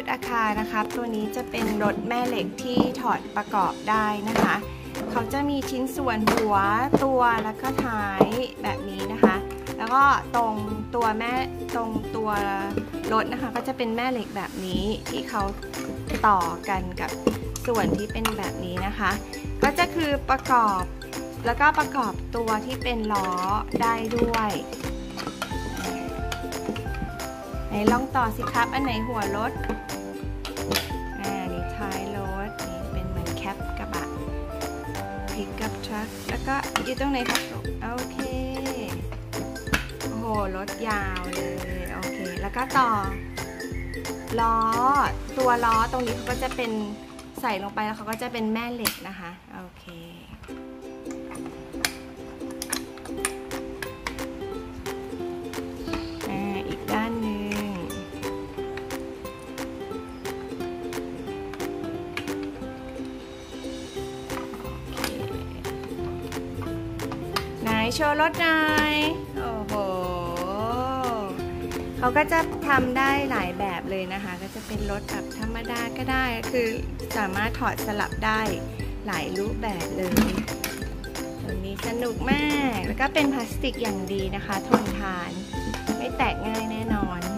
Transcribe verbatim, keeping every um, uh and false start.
อาคารนะคะตัวนี้จะเป็นรถแม่เหล็กที่ถอดประกอบได้นะคะเขาจะมีชิ้นส่วนหัวตัวแล้วก็ท้ายแบบนี้นะคะแล้วก็ตรงตัวแม่ตรงตัวรถนะคะก็จะเป็นแม่เหล็กแบบนี้ที่เขาต่อกันกับส่วนที่เป็นแบบนี้นะคะก็จะคือประกอบแล้วก็ประกอบตัวที่เป็นล้อได้ด้วยไหนลองต่อสิครับอันไหนหัวรถอ่านี่ท้ายรถนี่เป็นเหมือนแคปกระบะพิกอัพทรัคแล้วก็อยู่ตรงไหนครับโอเคโอ้โหรถยาวเลยโอเคแล้วก็ต่อล้อตัวล้อตรงนี้เขาก็จะเป็นใส่ลงไปแล้วเขาก็จะเป็นแม่เหล็กนะคะโอเคอ่าอีกด้านหนึ่งโอเคไหนโชว์รถหน่อยโอ้โหเขาก็จะทำได้หลายแบบเลยนะคะก็จะเป็นรถแบบธรรมดาก็ได้คือสามารถถอดสลับได้หลายรูปแบบเลยตัวนี้สนุกมากแล้วก็เป็นพลาสติกอย่างดีนะคะทนทานไม่แตกง่ายแน่นอน